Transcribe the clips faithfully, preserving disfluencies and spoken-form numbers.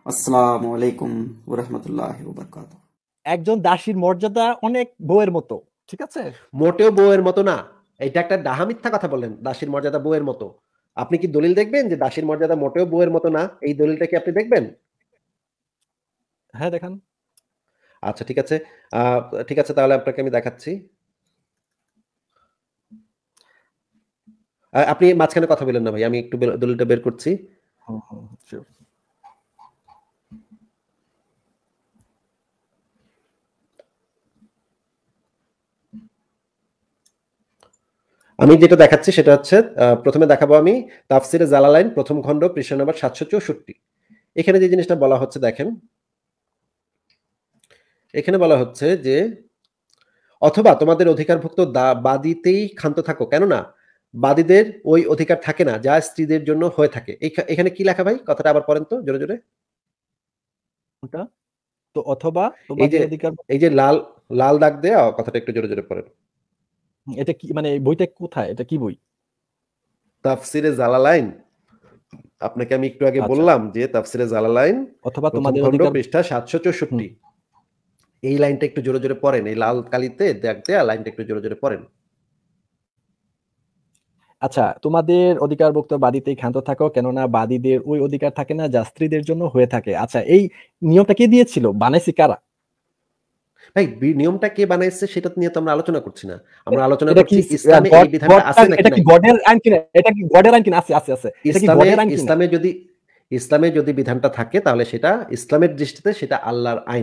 আসসালামু আলাইকুম ওয়া রাহমাতুল্লাহি ওয়া বারাকাতুহু। একজন দাসীর মর্যাদা অনেক বউয়ের মতো, ঠিক আছে? মোটেও বউয়ের মতো না। এটা একটা ডাহা মিথ্যা কথা বললেন, দাসীর মর্যাদা বউয়ের মতো। আপনি কি দলিল দেখবেন যে দাসীর মর্যাদা মোটেও বউয়ের মতো না? এই দলিলটা কি আপনি দেখবেন? হ্যাঁ, দেখান। আচ্ছা, ঠিক আছে। আ ঠিক আছে, তাহলে আপনাকে আমি দেখাচ্ছি। আ আপনি মাঝখানে কথা বলেন না ভাই। আমি একটু বে দলিলটা বের করছি। Hmm, hmm, sure. আমি যেটা দেখাচ্ছি সেটা হচ্ছে আ প্রথম এ দেখাবো আমি তাফসিরে জালালাইন প্রথম খণ্ড পৃষ্ঠা নম্বর সাতশো চৌষট্টি। এখানে যে জিনিসটা বলা হচ্ছে দেখেন। এখানে বলা হচ্ছে যে, অথবা তোমাদের অধিকারভুক্ত দা বাদীতেই ক্ষান্ত থাকো। কেননা বাদীদের ওই অধিকার থাকে না যা স্ত্রীদের জন্য হয়ে থাকে। এইখা এখানে কি লেখা ভাই? কথাটা আবার পড়েন তো জোরে, জোরে। কোনটা? তো অথবা এই যে তোমাদের অধিকার। এই যে লাল লাল দাগ দেয়া কথাটা একটু জোরে, জোরে পড়েন। এটা কি মানে এই বইটা কোথায়? এটা কি বই? তাফসিরে জালালাইন। আপনাকে আমি একটু আগে আচ্ছা। বললাম যে তাফসিরে জালালাইন অথবা প্রথম তোমাদের খণ্ড অধিকার। পৃষ্ঠা সাতশো চৌষট্টি। এই লাইনটা একটু জোরে, জোরে পড়েন। এই লাল কালিতে দাগ দেয়া লাইনটা একটু জোরে, জোরে পড়েন। আচ্ছা, তোমাদের অধিকারভুক্ত বাদীতেই ক্ষান্ত থাকো, কেননা বাদীদের ওই অধিকার থাকে না যা স্ত্রীদের জন্য হয়ে থাকে। আচ্ছা, এই নিয়মটা কে দিয়েছিল? বানাইছে কারা? ভাই বি নিয়মটা কে বানাইছে সেটা নিয়ে তো আমরা আলোচনা করছি না। আমরা আলোচনা এটা কি করছি ইসলামে গড এই বিধানটা আছে নাকি এটা কি নাই। গডের আইন কিনা? এটা কি গডের আইন কিনা? আছে আছে আছে। এটা কি ইসলামে গডের আইন কিনা? ইসলামে যদি ইসলামে যদি বিধানটা থাকে তাহলে সেটা ইসলামের দৃষ্টিতে সেটা আল্লাহর আইন।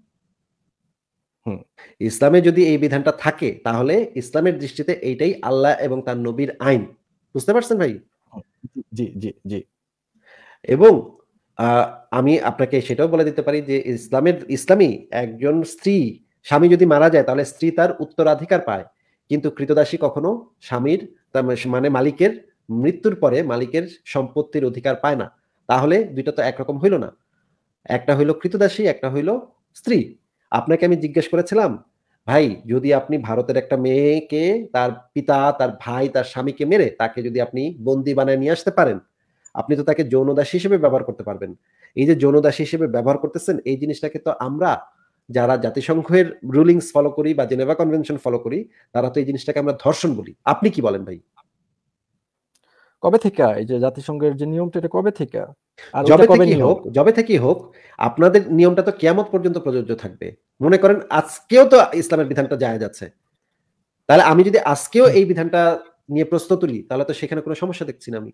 হুম। ইসলামে যদি এই বিধানটা থাকে তাহলে ইসলামের দৃষ্টিতে এইটাই আল্লাহ এবং তার নবীর আইন। বুঝতে পারছেন ভাই? জি জি জি। এবং আ আমি আপনাকে সেটাও বলে দিতে পারি যে ইসলামের ইসলামী একজন স্ত্রী, স্বামী যদি মারা যায় তাহলে স্ত্রী তার উত্তরাধিকার পায়। কিন্তু ক্রীতদাসী কখনো স্বামীর তার মানে মালিকের মৃত্যুর পরে মালিকের সম্পত্তির অধিকার পায় না। তাহলে দুই টা তো একরকম হইল না। একটা হইল ক্রীতদাসী, একটা হইল স্ত্রী। আপনাকে আমি জিজ্ঞেস করেছিলাম, ভাই যদি আপনি ভারতের একটা মেয়েকে তার পিতা, তার ভাই, তার স্বামীকে মেরে তাকে যদি আপনি বন্দী বানায় নিয়ে আসতে পারেন, আপনি তো তাকে যৌনদাসী হিসেবে ব্যবহার করতে পারবেন। এই যে যৌনদাসী হিসেবে ব্যবহার করতেছেন, এই জিনিসটাকে তো আমরা যারা জাতিসংঘের রুলিংস ফলো করি বা জেনেভা কনভেনশন ফলো করি, তারা তো এই জিনিসটাকে আমরা ধর্ষণ বলি। আপনি কি বলেন ভাই? কবে থেকে এই যে জাতিসংঘের যে নিয়মটা, এটা কবে থেকে? আর ওইটা যবে কবে থেকেই নিয়ম? হোক, যবে থেকেই হোক, আপনাদের নিয়মটা তো কিয়ামত পর্যন্ত প্রযোজ্য থাকবে। মনে করেন আজকেও তো ইসলামের বিধানটা জায়েজ আছে। তাহলে আমি যদি আজকেও এই বিধানটা নিয়ে প্রশ্ন তুলি, তাহলে তো সেখানে কোনো সমস্যা দেখছি না আমি।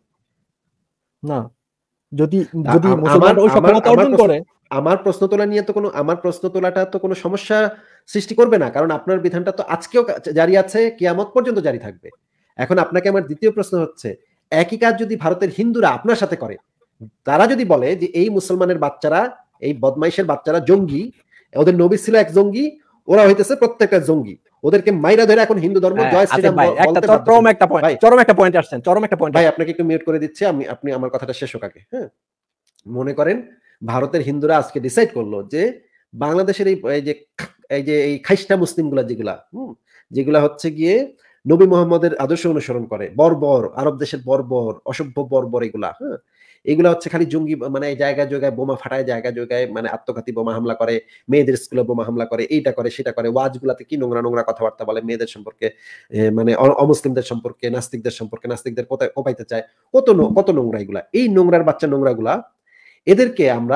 না, যদি আ যদি আম আমার মুসলমানরা ওই আমার সক্ষমতা আমার অর্জন প্রশ্ন করে। আমার প্রশ্ন তোলা নিয়ে তো কোনো আমার প্রশ্ন তোলাটা তো কোনো সমস্যা সৃষ্টি করবে না। কারণ আপনার বিধানটা তো আজকেও কা জারি আছে, কিয়ামত পর্যন্ত জারি থাকবে। এখন আপনাকে আমার দ্বিতীয় প্রশ্ন হচ্ছে, একই কাজ যদি ভারতের হিন্দুরা আপনার সাথে করে, তারা যদি বলে যে এই মুসলমানের বাচ্চারা, এই বদমাইশের বাচ্চারা জঙ্গি, ওদের নবী ছিল এক জঙ্গি, ওরা হইতেছে প্রত্যেকটা জঙ্গি। ওদেরকে মাইরা ধরে এখন হিন্দু ধর্ম হ্যাঁ, জয় আচ্ছা শ্রীরাম ভাই, ব একটা বলতে চর- বাধ্য চরম করবে। একটা পয়েন্ট, ভাই, চরম একটা পয়েন্ট আসছেন, চরম একটা পয়েন্ট ভাই আসছেন। আপনাকে একটু মিউট করে দিচ্ছি। আমি আপনি আমার কথাটা শেষ হোক আগে। হ্যাঁ? মনে করেন ভারতের হিন্দুরা আজকে ডিসাইড করলো যে বাংলাদেশের এই এই যে এই যে এই খাইস্টা মুসলিমগুলা যেগুলা হুম যেগুলা হচ্ছে গিয়ে নবী মোহাম্মদের আদর্শ অনুসরণ করে, বর্বর আরব দেশের বর্বর অসভ্য বর্বর এগুলা, হ্যাঁ এগুলা হচ্ছে খালি জঙ্গি, মানে এই জায়গায় জায়গায় বোমা ফাটায়, জায়গায় জায়গায় মানে আত্মঘাতী বোমা হামলা করে, মেয়েদের স্কুলে বোমা হামলা করে, এইটা করে সেটা করে, ওয়াজ গুলাতে কি নোংরা নোংরা কথাবার্তা বলে মেয়েদের সম্পর্কে, এ, মানে অ- অমুসলিমদের সম্পর্কে, নাস্তিকদের সম্পর্কে, নাস্তিকদের কোথায় কোপাইতে চায়, কত নো- কত নোংরা এগুলা, এই নোংরার বাচ্চা নোংরা গুলা এদেরকে আমরা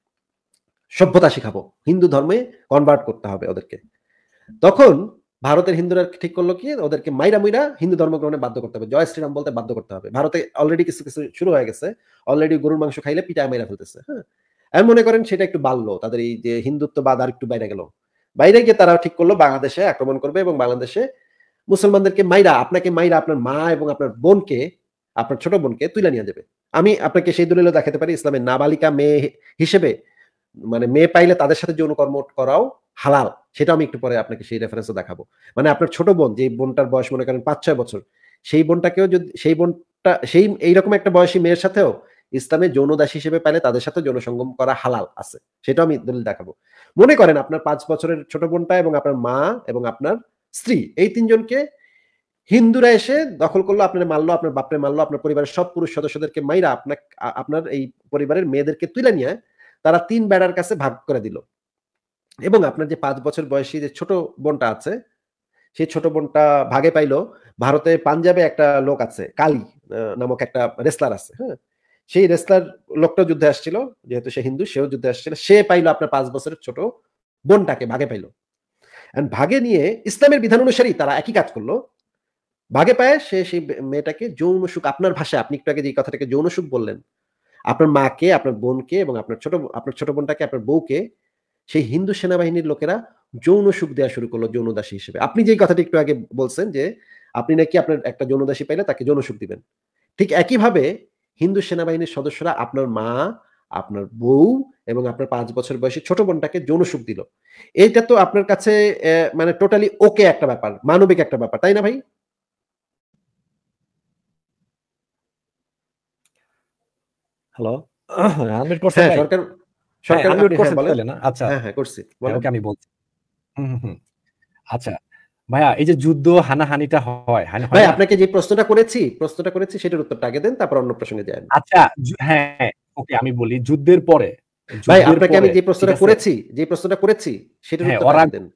সভ্যতা শিখাবো, হিন্দু ধর্মে কনভার্ট করতে হবে ওদেরকে। তখন ভারতের হিন্দুরা ঠিক করলো কি ওদেরকে মাইরা মুইরা হিন্দু ধর্ম গ্রহণে বাধ্য করতে হবে, জয় শ্রীরাম বলতে বাধ্য করতে হবে। ভারতে অলরেডি কিছু কিছু শুরু হয়ে গেছে, অলরেডি গরুর মাংস খাইলে পিটায় মাইরা ফেলতেছে। হ্যাঁ, আমি মনে করেন সেটা একটু বাড়লো, তাদের এই যে হিন্দুত্ববাদ আর একটু বাইরে গেল। বাইরে গিয়ে তারা ঠিক করলো বাংলাদেশে আক্রমণ করবে এবং বাংলাদেশে মুসলমানদেরকে মাইরা, আপনাকে মাইরা আপনার মা এবং আপনার বোনকে, আপনার ছোট বোনকে তুলে নিয়ে যাবে। আমি আপনাকে সেই দলিল দেখাতে পারি, ইসলামের নাবালিকা মেয়ে হিসেবে মানে মেয়ে পাইলে তাদের সাথে যৌনকর্ম করাও হালাল। সেটা আমি একটু পরে আপনাকে সেই রেফারেন্সও দেখাবো। মানে আপনার ছোট বোন, যে বোনটার বয়স মনে করেন পাঁচ ছয় বছর, সেই বোনটাকেও যদি সেই বোনটা সেই এইরকম একটা বয়সী মেয়ের সাথেও ইসলামে যৌন দাসী হিসেবে পাইলে তাদের সাথে যৌন সঙ্গম করা হালাল আছে, সেটাও আমি দলিল দেখাবো। মনে করেন আপনার পাঁচ বছরের ছোট বোনটা এবং আপনার মা এবং আপনার স্ত্রী, এই তিনজনকে হিন্দুরা এসে দখল করলো, আপনার মারলো, আপনার বাপরে মারলো, আপনার পরিবারের সব পুরুষ সদস্যদেরকে মাইরা আপনার আপনার এই পরিবারের মেয়েদেরকে তুলে নিয়ে তারা তিন বেড়ার কাছে ভাগ করে দিল। এবং আপনার যে পাঁচ বছর বয়সী যে ছোট বোনটা আছে, সেই ছোট বোনটা ভাগে পাইলো ভারতে পাঞ্জাবে একটা লোক আছে, কালী নামক একটা রেসলার আছে, হ্যাঁ, সেই রেসলার লোকটা যুদ্ধে আসছিল, যেহেতু সে হিন্দু, সেও যুদ্ধে আসছিল, সে পাইলো আপনার পাঁচ বছরের ছোট বোনটাকে ভাগে পাইলো। ভাগে নিয়ে ইসলামের বিধান অনুসারী তারা একই কাজ করলো। ভাগে পায় সে সেই মেয়েটাকে যৌন সুখ, আপনার ভাষায় আপনি একটু আগে যে কথাটাকে যৌন সুখ বললেন, আপনার মাকে, আপনার বোনকে এবং আপনার ছোট আপনার ছোট বোনটাকে, আপনার বউকে সেই হিন্দু সেনাবাহিনীর লোকেরা যৌন সুখ দেওয়া শুরু করলো যৌনদাসী হিসেবে। আপনি যে কথাটি একটু আগে বলছেন যে আপনি নাকি আপনার একটা যৌনদাসী পাইলে তাকে যৌন সুখ দিবেন, ঠিক একইভাবে হিন্দু সেনাবাহিনীর সদস্যরা আপনার মা, আপনার বউ এবং আপনার পাঁচ বছর বয়সী ছোট বোনটাকে যৌন সুখ দিল। এইটা তো আপনার কাছে মানে টোটালি ওকে একটা ব্যাপার, মানবিক একটা ব্যাপার, তাই না ভাই? হ্যালো, আনমিউট করছেন ভাই? সরকার সরকার সরকার আনমিউট আপনি করছেন হ্যাঁ বলেন। তাহলে না? আচ্ছা হ্যাঁ হ্যাঁ করছি, বলেন। ওকে আমি বলছি। হুম হুম হুম। আচ্ছা ভাইয়া, এই যে যুদ্ধ হানাহানিটা হয়, হানি হয় ভাই না? আপনাকে যে প্রশ্নটা করেছি প্রশ্নটা করেছি সেটার উত্তরটা আগে দেন, তারপর অন্য প্রসঙ্গে যান। আচ্ছা হ্যাঁ ওকে আমি বলি, যুদ্ধের পরে ভাই যুদ্ধের আপনাকে আমি পরে যে ঠিক প্রশ্নটা আছে? করেছি যে প্রশ্নটা করেছি সেটার হ্যাঁ, উত্তরটা ওরা আগে দেন।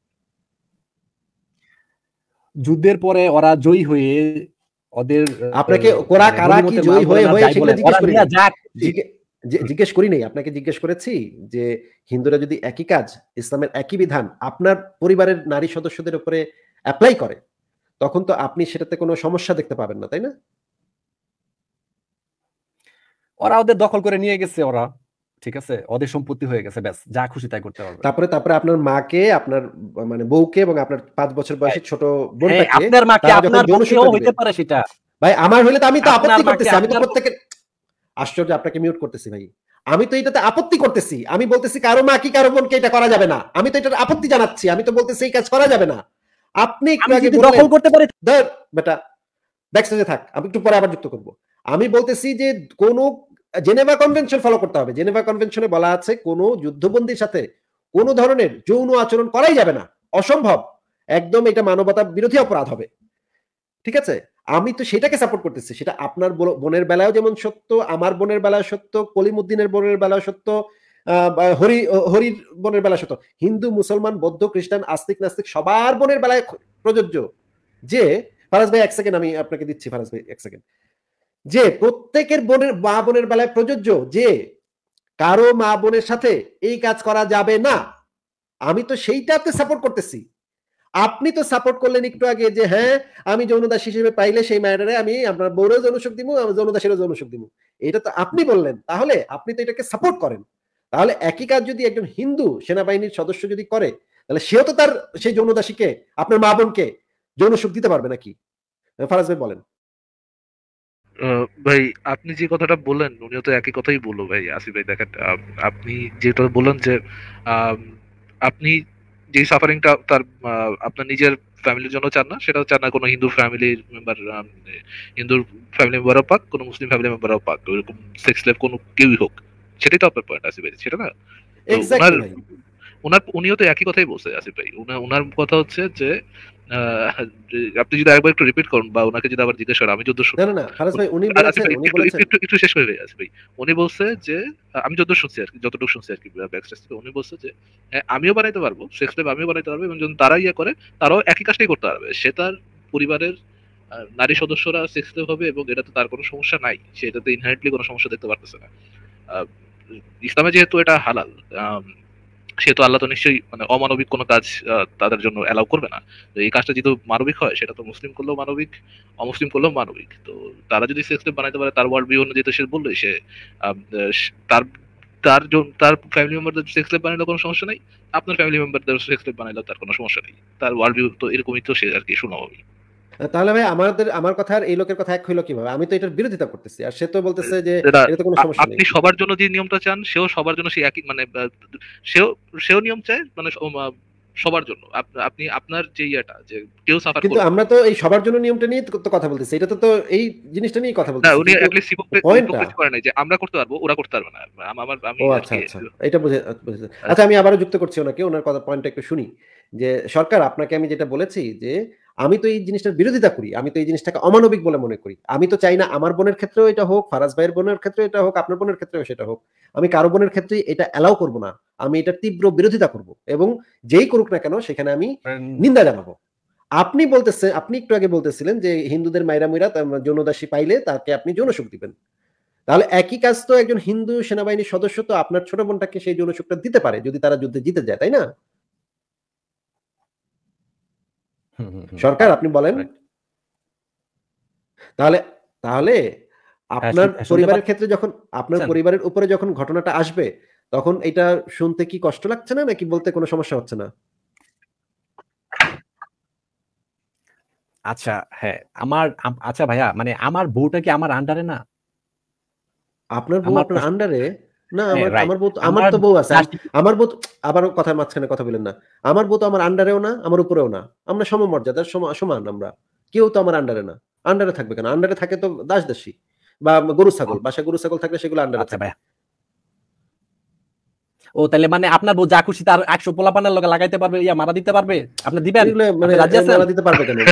যুদ্ধের পরে ওরা জয়ী হয়ে ওদের আপনাকে কোরা মানে কারা কি গনিমতের জয়ী মাল হয়ে বলেন আর হয়ে যাই সেগুলো বলেন, জিজ্ঞেস ওরা করি নিয়ে নাই। যা জিজ্ঞে- জে- জিজ্ঞেস করি নাই, আপনাকে জিজ্ঞেস করেছি যে হিন্দুরা যদি একই কাজ, ইসলামের একই বিধান আপনার পরিবারের নারী সদস্যদের উপরে অ্যাপ্লাই করে, তখন তো আপনি সেটাতে কোনো সমস্যা দেখতে পাবেন না, তাই না? ওরা ওদের দখল করে নিয়ে গেছে, ওরা ঠিক আছে, ওদের সম্পত্তি হয়ে গেছে, ব্যাস যা খুশি তাই করতে পারবে। তারপরে তারপরে আপনার মাকে, আপনার মানে বউকে এবং আপনার পাঁচ বছর বয়সী ছোট হ্যাঁ, বোনটাকে আপনার মাকে তারা যখন আপনার যৌন পক্ষেও সুখটা দিবে, হইতে পারে সেটা। ভাই আমার হইলে তো আমি তো আপনার আপত্তি মাকে করতেছি, আমি তো আপনার প্রত্যেকের আশ্চর্য, আপনাকে মিউট করতেছি ভাই, আমি তো এটাতে আপত্তি করতেছি, আমি বলতেছি কারো মা কি কারো বোনকে এটা করা যাবে না, আমি তো এটার আপত্তি জানাচ্ছি, আমি তো বলতেছি এই কাজ করা যাবে না। আপনি একটু আমি আগে যদি বললেন দখল করতে পারি, ধর বেটা ব্যাকস্টেজে থাক, আমি একটু পরে আবার যুক্ত করব। আমি বলতেছি যে কোন জেনেভা কনভেনশন ফলো করতে হবে, জেনেভা কনভেনশনে বলা আছে কোন যুদ্ধবন্দীর সাথে কোন ধরনের যৌন আচরণ করাই যাবে না, অসম্ভব, একদম এটা মানবতা বিরোধী অপরাধ হবে, ঠিক আছে? আমি তো সেটাকে সাপোর্ট করতেছি, সেটা আপনার বোনের বেলায়ও যেমন সত্য, আমার বোনের বেলায় সত্য, কলিমুদ্দিনের বোনের বেলায় সত্য, হরি হরির বোনের বেলায় সত্য, হিন্দু মুসলমান বৌদ্ধ খ্রিস্টান আস্তিক নাস্তিক সবার বোনের বেলায় প্রযোজ্য। যে ফারাজ ভাই এক সেকেন্ড আমি আপনাকে দিচ্ছি, ফারাজ ভাই এক সেকেন্ড, যে প্রত্যেকের বোনের মা বোনের বেলায় প্রযোজ্য যে কারো মা বোনের সাথে এই কাজ করা যাবে না, আমি তো সেইটাতে সাপোর্ট করতেছি। আপনি তো সাপোর্ট করলেন একটু আগে যে হ্যাঁ আমি যৌনদাস হিসেবে পাইলে সেই মায়েরারে আমি আপনার বউরেও যৌনসুখ দিব, যৌনদাসেরও যৌনসুখ দিব, এটা তো আপনি বললেন, তাহলে আপনি তো এটাকে সাপোর্ট করেন। তাহলে একই কাজ যদি একজন হিন্দু সেনাবাহিনীর সদস্য যদি করে, তাহলে সেও তো তার সেই যৌনদাসীকে, আপনার মা বোনকে যৌনসুখ দিতে পারবে নাকি? ফারাজ ভাই বলেন। ভাই আপনি যে কথাটা বললেন উনিও তো একই কথাই বললো ভাই। আসিফ ভাই দেখেন, আপনি যেটা বললেন যে আপনি যে সাফারিংটা তার আপনার নিজের ফ্যামিলির জন্য চান না, সেটাও চান না কোনো হিন্দু ফ্যামিলির মেম্বার, হিন্দুর ফ্যামিলি মেম্বারও পাক, কোনো মুসলিম ফ্যামিলি মেম্বারও পাক, ওইরকম সেক্স লাইফ কোনো কেউই হোক, সেটাই তো আপনার পয়েন্ট আসিফ ভাই, সেটা না? ওনার ওনার উনিও তো একই কথাই বলছে আসিফ ভাই। ওনার কথা হচ্ছে যে আপনি যদি একবার একটু রিপিট করুন বা ওনাকে যদি আবার জিজ্ঞেস করেন, আমি যত শুনছি, না না ফারাজ ভাই উনি বলেছেন, উনি বলেছেন একটু একটু শেষ করে আসিফ ভাই। উনি বলছে যে আমি যত শুনছি আর কি, যতটুকু শুনছি আর কি ব্যাকস্টেজ থেকে, উনি বলছে যে আমিও বানাইতে পারবো সেক্স লাইফ, আমিও বানাইতে পারবো, এবং যখন তারা ইয়ে করে তারাও একই কাজটাই করতে পারবে, সে তার পরিবারের নারী সদস্যরা সেক্স লাইফ হবে এবং এটা তো তার কোনো সমস্যা নাই, সে এটাতে ইনহারেন্টলি কোনো সমস্যা দেখতে পারতেছে না। ইসলামে যেহেতু এটা হালাল, সেহেতু আল্লাহ তো নিশ্চয়ই মানে অমানবিক কোনো কাজ তাদের জন্য অ্যালাউ করবে না। তো এই কাজটা যেহেতু মানবিক হয়, সেটা তো মুসলিম করলেও মানবিক, অমুসলিম করলেও মানবিক। তো তারা যদি সেক্স লাইফ বানাইতে পারে তার ওয়ার্ল্ড ভিউ অনুযায়ী, তো সে বললো সে তার তার তার ফ্যামিলি মেম্বারদের সেক্স লাইফ বানাইলেও কোনো সমস্যা নেই, আপনার ফ্যামিলি মেম্বারদের সেক্স লাইফ বানাইলেও তার কোনো সমস্যা নেই, তার ওয়ার্ল্ড ভিউ তো এরকমই, তো সে আর কি শোনা হবে। তাহলে ভাই আমাদের আমার কথা আর এই লোকের কথা এক হইলো কিভাবে? আমি তো এটার বিরোধিতা করতেছি, আর সে তো বলতেছে যে এটা তো কোনো সমস্যা নেই। আপনি সবার জন্য যে নিয়মটা চান, সেও সবার জন্য সেই একই, মানে সেও সেও নিয়ম চায়, মানে সবার জন্য। আপনি আপনার যে ইয়েটা যে কেউ সাফার করবে, কিন্তু আমরা তো এই সবার জন্য নিয়মটা নিয়ে তো কথা বলতেছি, এটা তো তো এই জিনিসটা নিয়ে কথা বলতেছি। না, উনি অ্যাট লিস্ট হিপোক্রেসি করে নাই যে আমরা করতে পারবো ওরা করতে পারবে না। আমার আমি ও আচ্ছা আচ্ছা, এটা বুঝে বুঝেছি। আচ্ছা আমি আবারো যুক্ত করছি ওনাকে, ওনার কথা পয়েন্টটা একটু শুনি। যে সরকার, আপনাকে আমি যেটা বলেছি যে আমি তো এই জিনিসটার বিরোধিতা করি, আমি তো এই জিনিসটাকে অমানবিক বলে মনে করি। আমি তো চাই না আমার বোনের ক্ষেত্রেও এটা হোক, ফারাজ ভাইয়ের বোনের ক্ষেত্রেও এটা হোক, আপনার বোনের ক্ষেত্রেও সেটা হোক। আমি কারো বোনের ক্ষেত্রে এটা অ্যালাউ করব না, আমি এটা তীব্র বিরোধিতা করব, এবং যেই করুক না কেন সেখানে আমি নিন্দা জানাবো। আপনি বলতেছেন, আপনি একটু আগে বলতেছিলেন যে হিন্দুদের মাইরা মুইরা যৌনদাসী পাইলে তাকে আপনি যৌনসুখ দিবেন, তাহলে একই কাজ তো একজন হিন্দু সেনাবাহিনীর সদস্য তো আপনার ছোট বোনটাকে সেই যৌনসুখটা দিতে পারে যদি তারা যুদ্ধে জিতে যায়, তাই না? সরকার আপনি বলেন। তাহলে তাহলে আপনার পরিবারের ক্ষেত্রে যখন আপনার পরিবারের উপরে যখন ঘটনাটা আসবে তখন এটা শুনতে কি কষ্ট লাগছে না, নাকি বলতে কোনো সমস্যা হচ্ছে না? আচ্ছা হ্যাঁ, আমার আচ্ছা ভাইয়া, মানে আমার বউটা কি আমার আন্ডারে না? আপনার বউ আপনার আন্ডারে না? আমার আমার বউ, আমার তো বউ আছে, আমার বউ আবার কথার মাঝখানে কথা বলেন না। আমার বউ তো আমার আন্ডারেও না, আমার উপরেও না, আমরা সমমর্যাদার সমান, আমরা কেউ তো আমার আন্ডারে না। আন্ডারে থাকবে কেন? আন্ডারে থাকে তো দাস দাসী বা গরু ছাগল, বাসায় গরু ছাগল থাকলে সেগুলো আন্ডারে থাকবে। ও তাহলে মানে আপনার বউ যা খুশি তার একশো পোলাপানের লগে লাগাইতে পারবে, ইয়া মারা দিতে পারবে, আপনি দিবেন? মানে মারা দিতে পারবে কেন?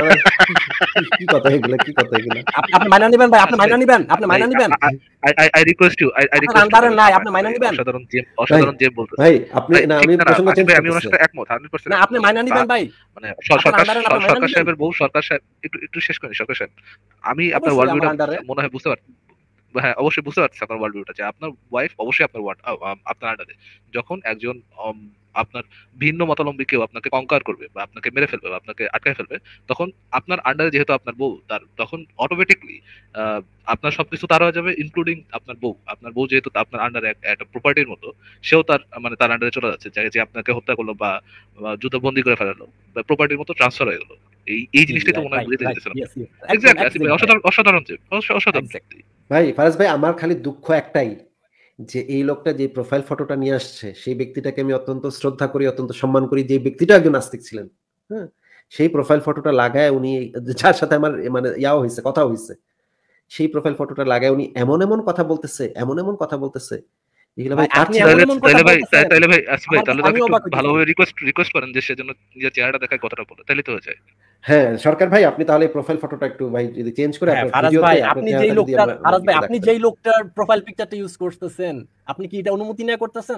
কি কথা এগুলা, কি কথা এগুলা? আপনি মাইনা নেবেন ভাই, আপনি মাইনা নেবেন, আপনি মাইনা নেবেন। I I request you, I request আন্ডারে নাই, আপনি মাইনা নেবেন। অসাধারণ জেম, অসাধারণ জেম বলতেছেন ভাই। আপনি না, আমি প্রসঙ্গ চেঞ্জ করতেছি, আমি ওনার সাথে একমত একশো পার্সেন্ট। না আপনি মাইনা নেবেন ভাই, মানে সরকার সরকার সাহেবের বউ, সরকার সাহেব একটু একটু শেষ করেন সরকার সাহেব। আমি আপনার ওয়ার্ল্ড ভিউটা মনে হয় বুঝতে পারছি, হ্যাঁ অবশ্যই বুঝতে পারছি আপনার ওয়ার্ল্ড ভিউটা, যে আপনার ওয়াইফ অবশ্যই আপনার ওয়ার্ড আপনার আন্ডারে। যখন একজন আপনার ভিন্ন মতাবলম্বী কেউ আপনাকে কনকার করবে বা আপনাকে মেরে ফেলবে বা আপনাকে আটকায় ফেলবে, তখন আপনার আন্ডারে যেহেতু আপনার বউ, তার তখন অটোমেটিকলি আপনার সবকিছু তার হয়ে যাবে, ইনক্লুডিং আপনার বউ। আপনার বউ যেহেতু আপনার আন্ডারে একটা প্রপার্টির মতো, সেও তার মানে তার আন্ডারে চলে যাচ্ছে, যে আপনাকে হত্যা করলো বা যুদ্ধবন্দি করে ফেলালো বা প্রপার্টির মতো ট্রান্সফার হয়ে গেল। এই এই জিনিসটাই তো মনে হয় বুঝতে দিতেছিলাম। এক্স্যাক্টলি, অসাধারণ অসাধারণ অসাধারণ ভাই। ফারাজ ভাই, আমার খালি দুঃখ একটাই যে এই লোকটা যে প্রোফাইল ফটোটা নিয়ে আসছে সেই ব্যক্তিটাকে আমি অত্যন্ত শ্রদ্ধা করি, অত্যন্ত সম্মান করি, যে ব্যক্তিটা একজন নাস্তিক ছিলেন। হ্যাঁ, সেই প্রোফাইল ফটোটা লাগায় উনি, যার সাথে আমার মানে ইয়াও হয়েছে, কথা হয়েছে, সেই প্রোফাইল ফটোটা লাগায় উনি এমন এমন কথা বলতেছে, এমন এমন কথা বলতেছে, এগুলো ভাই তাইলে ভাই তাইলে ভাই আসি ভাই, তাহলে তাকে একটু ভালোভাবে রিকোয়েস্ট রিকোয়েস্ট করেন যে সেজন্য নিজের চেহারাটা দেখায় কথাটা বলে, তাইলে তো হয়ে যায়। হ্যাঁ সরকার ভাই, আপনি তাহলে প্রোফাইল ফটোটা একটু ভাই যদি চেঞ্জ করে আপনার ভিডিওতে, ভাই আপনি যেই লোকটার ফারাজ ভাই আপনি যেই লোকটার প্রোফাইল পিকচারটা ইউজ করতেছেন, আপনি কি এটা অনুমতি নিয়ে করতেছেন?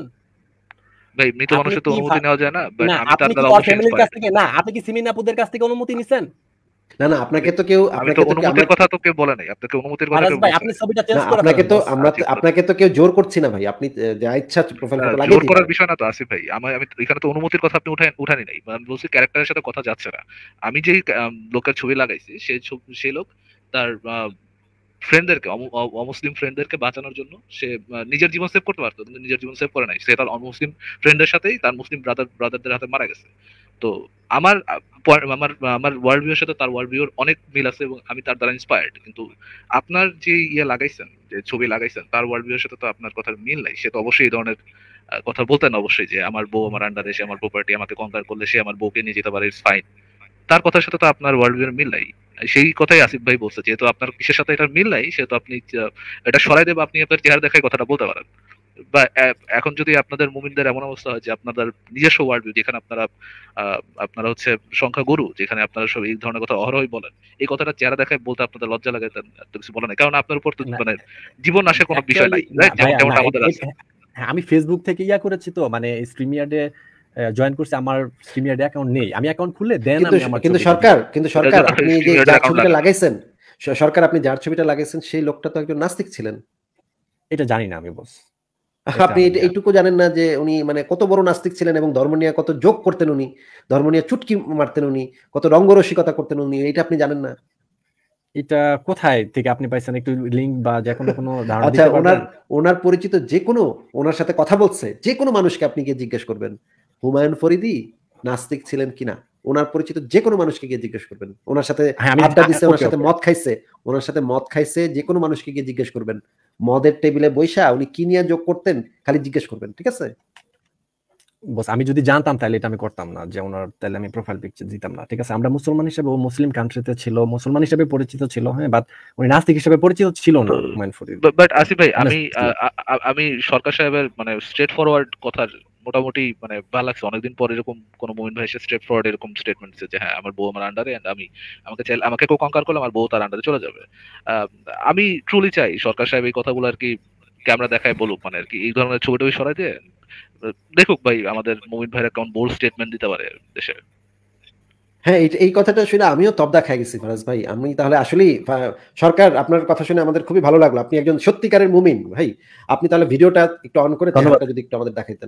ভাই মৃত মানুষের তো অনুমতি নেওয়া যায় না, বাট আমি তার দ্বারা অবশ্যই ফ্যামিলির কাছ থেকে না, আপনি কি সিমিন আপুদের কাছ থেকে অনুমতি নিছেন? না না, আপনাকে তো কেউ, আপনাকে তো অনুমতির কথা তো কেউ বলে নাই, আপনাকে অনুমতির কথা কেউ বলে। আপনি ছবিটা চেঞ্জ করে আপনাকে তো আমরা আপনাকে তো কেউ জোর করছি না ভাই, আপনি যা ইচ্ছা প্রোফাইল ফটো লাগিয়ে দিন। জোর করার বিষয় না তো আসিফ ভাই, আমি আমি এখানে তো অনুমতির কথা আপনি উঠাই উঠানি নাই, আমি বলছি ক্যারেক্টারের সাথে কথা যাচ্ছে না। আমি যেই লোকের ছবি লাগাইছি সেই সেই লোক তার ফ্রেন্ডদেরকে, অমুসলিম ফ্রেন্ডদেরকে বাঁচানোর জন্য সে নিজের জীবন সেভ করতে পারতো, কিন্তু নিজের জীবন সেভ করে নাই, সে তার অমুসলিম ফ্রেন্ডের সাথেই তার মুসলিম ব্রাদার ব্রাদারদের হাতে মারা গেছে। তো আমার আমার আমার ওয়ার্ল্ড ভিউর সাথে তার ওয়ার্ল্ড ভিউর অনেক মিল আছে এবং আমি তার দ্বারা ইন্সপায়ার্ড, কিন্তু আপনার যে ইয়ে লাগাইছেন, যে ছবি লাগাইছেন, তার ওয়ার্ল্ড ভিউর সাথে তো আপনার কথার মিল নাই। সে তো অবশ্যই এই ধরনের কথা বলতেন অবশ্যই, যে আমার বউ আমার আন্ডারে, সে আমার প্রপার্টি, আমাকে কনকার করলে সে আমার বউকে নিয়ে যেতে পারে, ইটস ফাইন। তার কথার সাথে তো আপনার ওয়ার্ল্ড ভিউর মিল নাই। সেই কথাই আসিফ ভাই বলছে, যেহেতু আপনার কিসের সাথে এটা মিল নাই, সেহেতু আপনি এটা সরাই দেবে, আপনি আপনার চেহারা দেখায় কথাটা বলতে পারেন। বা এখন যদি আপনাদের মুমিনদের এমন অবস্থা হয় যে আপনাদের নিজস্ব ওয়ার্ল্ড ভিউ, যেখানে আপনারা আপনারা হচ্ছে সংখ্যা গুরু, যেখানে আপনারা সব এই ধরনের কথা অহরহই বলেন, এই কথাটা চেহারা দেখায় বলতে আপনাদের লজ্জা লাগে, তো কিছু বলে নাই, কারণ আপনার উপর তো মানে জীবন আসে কোনো বিষয় নাই, যেমনটা আমাদের আছে। আমি ফেসবুক থেকে ইয়া করেছি তো, মানে স্ট্রিমিয়ার্ডে জয়েন করছি, আমার স্ট্রিমিয়ার্ডে অ্যাকাউন্ট নেই, আমি অ্যাকাউন্ট খুলে দেন আমি আমার। কিন্তু সরকার কিন্তু সরকার আপনি যে যার ছবিটা লাগাইছেন, সরকার আপনি যার ছবিটা লাগাইছেন সেই লোকটা তো একজন নাস্তিক ছিলেন। এটা জানি না আমি, বস আপনি এইটুকু জানেন না যে উনি মানে কত বড় নাস্তিক ছিলেন এবং ধর্ম নিয়ে কত জোক করতেন উনি, ধর্ম নিয়ে চুটকি মারতেন উনি, কত রঙ্গরসিকতা করতেন উনি, এটা আপনি জানেন না? এটা কোথায় থেকে আপনি পাইছেন? একটু লিংক বা যে কোনো কোনো ধারণা দিতে পারবেন? ওনার ওনার পরিচিত যে কোনো, ওনার সাথে কথা বলছে যে কোনো মানুষকে আপনি গিয়ে জিজ্ঞেস করবেন হুমায়ুন ফরিদি নাস্তিক ছিলেন কিনা, ওনার পরিচিত যে কোনো মানুষকে গিয়ে জিজ্ঞেস করবেন। ওনার সাথে আড্ডা দিচ্ছে, ওনার সাথে মদ খাইছে, ওনার সাথে মদ খাইছে, যে কোনো মানুষকে গিয়ে জিজ্ঞেস করবেন। মদের টেবিলে বৈশা উনি কি নিয়ে যোগ করতেন খালি জিজ্ঞেস করবেন, ঠিক আছে? বস আমি যদি জানতাম তাহলে এটা আমি করতাম না, যে ওনার তাহলে আমি প্রোফাইল পিকচার দিতাম না, ঠিক আছে? আমরা মুসলমান হিসেবে, ও মুসলিম কান্ট্রিতে ছিল, মুসলমান হিসেবে পরিচিত ছিল, হ্যাঁ, বাট উনি নাস্তিক হিসেবে পরিচিত ছিল না হুমায়ুন ফরিদ। বাট আসিফ ভাই, আমি আমি সরকার সাহেবের মানে স্ট্রেট ফরওয়ার্ড কথার মোটামুটি মানে ভালো লাগছে অনেকদিন পর এরকম কোন মুমিন ভাই এসে স্ট্রেট ফরওয়ার্ড এরকম স্টেটমেন্ট দিচ্ছে যে হ্যাঁ আমার বউ আমার আন্ডারে এন্ড আমি আমাকে চাইলে আমাকে কেউ কনকার করলে আমার বউ তার আন্ডারে চলে যাবে। আহ, আমি ট্রুলি চাই সরকার সাহেব এই কথাগুলো আর কি ক্যামেরা দেখায় বলুক, মানে আর কি এই ধরনের ছবি টবি সরাই দিয়ে আহ, দেখুক ভাই আমাদের মুমিন ভাইয়ের কেমন বোল্ড স্টেটমেন্ট দিতে পারে দেশে। হ্যাঁ, এই এই কথাটা শুনে আমিও তবদা খাই গেছি ফারাজ ভাই। আমি তাহলে আসলেই আহ, সরকার, আপনার কথা শুনে আমাদের খুবই ভালো লাগলো। আপনি একজন সত্যিকারের মুমিন ভাই। আপনি তাহলে ভিডিওটা একটু অন করে ধন্যবাদ। চেহারাটা যদি একটু আমাদের দেখাইতেন।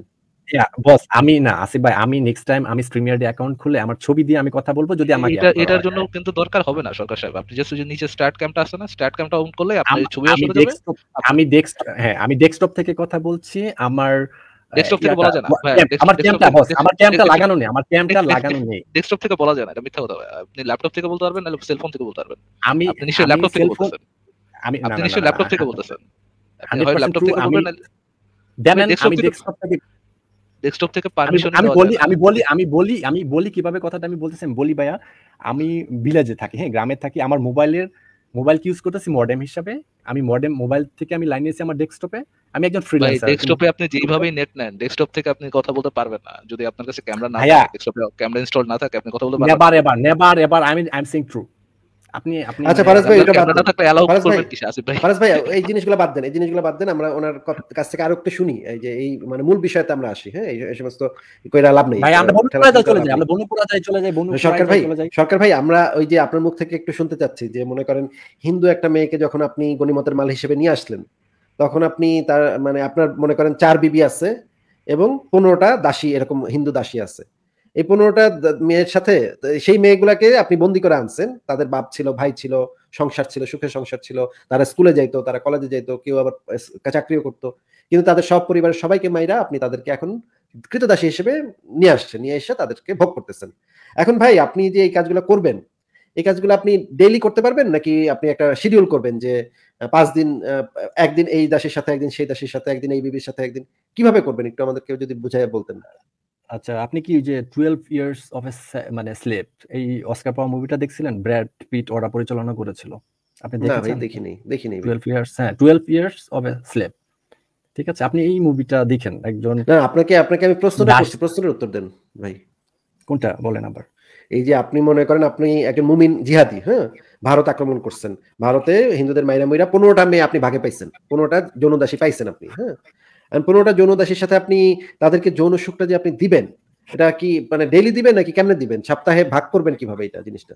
বস আমি না আসিফ ভাই, আমি নেক্সট টাইম আমি স্ট্রিমিয়ার অ্যাকাউন্ট খুলে আমার ছবি দিয়ে আমি কথা বলবো, যদি আমাকে এটা এটার জন্য কিন্তু দরকার হবে না সরকার সাহেব, আপনি জাস্ট নিচে স্টার্ট ক্যাম্পটা আছে না, স্টার্ট ক্যাম্পটা অন করলে আপনার এই ছবি আমি আসলে যাবে। ডেস্কটপ আমি ডেস্কটপ হ্যাঁ আমি ডেস্কটপ থেকে কথা বলছি। আমার ডেস্কটপ থেকে বলা যায় না ভাই, আমার ক্যামটা বস আমার ক্যামটা লাগানো নেই, আমার ক্যামটা লাগানো নেই। ডেস্কটপ থেকে বলা যায় না, এটা মিথ্যা কথা ভাই। আপনি ল্যাপটপ থেকে বলতে পারবেন, নাহলে সেল ফোন থেকে বলতে পারবেন। আমি আপনি নিশ্চয়ই ল্যাপটপ থেকে বলতেছেন, আমি আপনি নিশ্চয়ই ল্যাপটপ থেকে বলতেছেন। আপনি হয় হান্ড্রেড ল্যাপটপ পার্সেন্ট থেকে বলবেন, দেন আমি ডেস্কটপ থেকে ডেস্কটপ থেকে পারমিশন আমি বলি আমি বলি আমি বলি আমি বলি কিভাবে কথাটা আমি বলতেছি বলি ভাইয়া। আমি ভিলেজে থাকি, হ্যাঁ গ্রামে থাকি। আমার মোবাইলের মোবাইল ইউজ করতেছি মডেম হিসাবে। আমি মডেম মোবাইল থেকে আমি লাইন নিয়েছি আমার ডেস্কটপে। আমি একজন ফ্রিল্যান্সার। ডেস্কটপে আপনি যেভাবেই নেট নেন, ডেস্কটপ থেকে আপনি কথা বলতে পারবেন না যদি আপনার কাছে ক্যামেরা না থাকে, ডেস্কটপে ক্যামেরা ইনস্টল না থাকে, আপনি কথা বলতে পারবেন না। Never ever never ever I am I am saying true. আপনি আপনি আচ্ছা ফারাজ ভাই, এটা বাদ ক্যামেরা থাকলে অ্যালাউ করবেন কি আসিফ ভাই? ফারাজ ভাই এই জিনিসগুলো বাদ দেন, এই জিনিসগুলো বাদ দেন। আমরা ওনার কাছ থেকে আরো একটু শুনি, এই যে এই মানে মূল বিষয়তে আমরা আসি। হ্যাঁ, এই সমস্ত কইরা লাভ নেই ভাই। আমরা বনপুরা চলে যাই, আমরা বনপুরা যাই চলে যাই বনপুরা সরকার ভাই। চলে যাই সরকার ভাই, আমরা ওই যে আপনার মুখ থেকে একটু শুনতে চাচ্ছি যে মনে করেন হিন্দু একটা মেয়েকে যখন আপনি গনিমতের মাল হিসেবে নিয়ে আসলেন, তখন আপনি তার মানে আপনার মনে করেন চার বিবি আছে এবং পনেরোটা দাসী, এরকম হিন্দু দাসী আছে। এই পনেরোটা মেয়ের সাথে সেই মেয়েগুলাকে আপনি বন্দি করে আনছেন। তাদের বাপ ছিল, ভাই ছিল, সংসার ছিল, সুখের সংসার ছিল, তারা স্কুলে যাইতো, তারা কলেজে যাইতো, কেউ আবার চাকরিও করতো। কিন্তু তাদের সব পরিবারের সবাইকে মাইরা আপনি তাদেরকে এখন কৃতদাসী হিসেবে নিয়ে আসছেন, নিয়ে এসে তাদেরকে ভোগ করতেছেন। এখন ভাই আপনি যে এই কাজগুলো করবেন, এই কাজগুলো আপনি ডেইলি করতে পারবেন নাকি আপনি একটা শিডিউল করবেন যে পাঁচ দিন, একদিন এই দাসীর সাথে, একদিন সেই দাসীর সাথে, একদিন এই বিবির সাথে, একদিন কিভাবে করবেন একটু আমাদেরকে যদি বুঝাইয়া বলতেন। আচ্ছা, আপনি কি যে টুয়েলভ ইয়ার্স অফ এ মানে স্লেভ, এই অস্কার পাওয়া মুভিটা দেখছিলেন? ব্র্যাড পিট ওরা পরিচালনা করেছিল, আপনি দেখেছেন? না ভাই, দেখিনি দেখিনি টুয়েলভ ইয়ার্স, হ্যাঁ twelve years of a slave. ঠিক আছে, আপনি এই মুভিটা দেখেন। একজন না, আপনাকে আপনাকে আমি প্রশ্নটা করছি, প্রশ্নের উত্তর দেন ভাই। কোনটা বলেন আবার? এই যে আপনি মনে করেন আপনি একজন মুমিন জিহাদি, হ্যাঁ, ভারত আক্রমণ করছেন, ভারতে হিন্দুদের মাইরা মইরা পনেরোটা মেয়ে আপনি ভাগে পাইছেন, পনেরোটা যৌনদাসী পাইছেন আপনি, হ্যাঁ। পনেরোটা যৌনদাসীর সাথে আপনি তাদেরকে যৌন সুখটা যে আপনি দিবেন, এটা কি মানে ডেইলি দিবেন নাকি কেমনে দিবেন? সপ্তাহে ভাগ করবেন কিভাবে এটা জিনিসটা?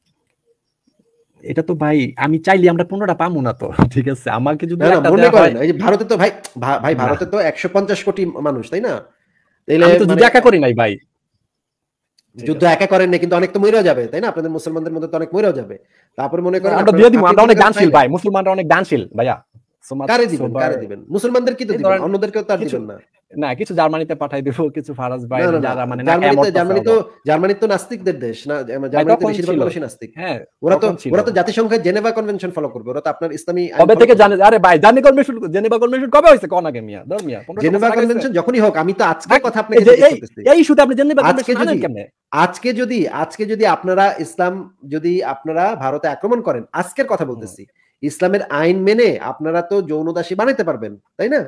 এটা তো ভাই আমি চাইলে আমরা পনেরোটা পাবো না তো, ঠিক আছে। আমাকে যদি মনে করেন এই যে ভারতে তো ভাই ভাই ভারতে তো একশো পঞ্চাশ কোটি মানুষ, তাই না? তাইলে যুদ্ধ একা করি নাই ভাই, যুদ্ধ একা করেন না, কিন্তু অনেক তো মরেও যাবে, তাই না? আপনাদের মুসলমানদের মধ্যে তো অনেক মরেও যাবে। তারপরে মনে করেন আমরা দিয়ে দিব, আমরা অনেক দানশীল ভাই, মুসলমানরা অনেক দানশীল ভাইয়া। কারে দিবেন? কারে দিবেন? মুসলমানদের কি তো দিবেন, অন্যদেরকেও তো আর দিবেন না। না, কিছু জার্মানিতে পাঠাই দেব, কিছু ফারাজ ভাই যারা মানে জার্মানিতে, জার্মানি তো জার্মানি তো নাস্তিকদের দেশ না, জার্মানিতে বেশিরভাগ মানুষই নাস্তিক। হ্যাঁ, ওরা তো ওরা তো জাতিসংঘের জেনেভা কনভেনশন ফলো করবে, ওরা তো আপনার ইসলামী কবে থেকে জানে? আরে ভাই জানি কনভেনশন, জেনেভা কনভেনশন কবে হইছে কোন আগে মিয়া দর মিয়া? জেনেভা কনভেনশন যখনই হোক, আমি তো আজকে কথা আপনাকে এই এই ইস্যুতে আপনি জেনেভা কনভেনশন জানেন কেমনে? আজকে যদি আজকে যদি আপনারা ইসলাম যদি আপনারা ভারতে আক্রমণ করেন, আজকের কথা বলতেছি, ইসলামের আইন মেনে আপনারা তো যৌনদাসী বানাইতে পারবেন, তাই না?